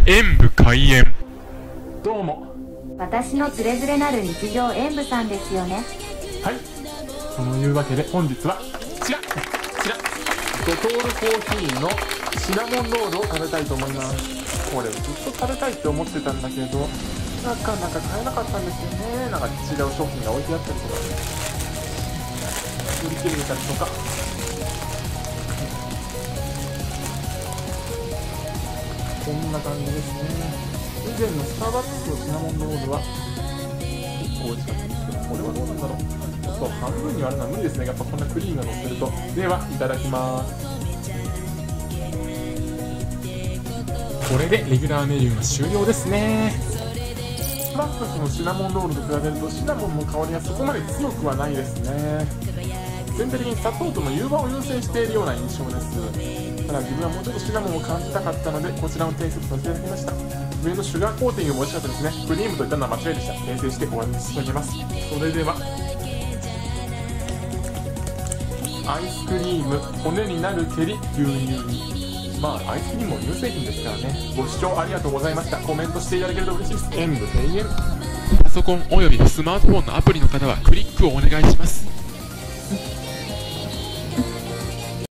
演武開演。どうも。 私のつれづれなる日常演武さんですよね。 はい。そのいうわけで本日はこちらドトールコーヒーのシナモンロールを食べたいと思います。これずっと食べたいって思ってたんだけど、なかなか買えなかったんですよね。なんか違う商品が置いてあったりとか、売り切れたりとか。こんな感じですね。以前のスターバックスのシナモンロールは結構美味しかったんですけど、これはどうなんだろう。ちょっと半分に割るのは無理ですね。やっぱこんなクリームが乗ってると。ではいただきます。これでレギュラーメニューが終了ですね。スターバックスのシナモンロールと比べるとシナモンの香りがそこまで強くはないですね。全体的に砂糖との融和を優先しているような印象です。ただ自分はもうちょっとシナモンを感じたかったので、こちらの提出させていただきました。上のシュガーコーティングも美味しかったですね。クリームと言ったのは間違いでした。訂正して終わりにしてあげます。それではアイスクリーム骨になるけり牛乳に、アイスクリームも乳製品ですからね。ご視聴ありがとうございました。コメントしていただけると嬉しいです。演武閉園。パソコンおよびスマートフォンのアプリの方はクリックをお願いします。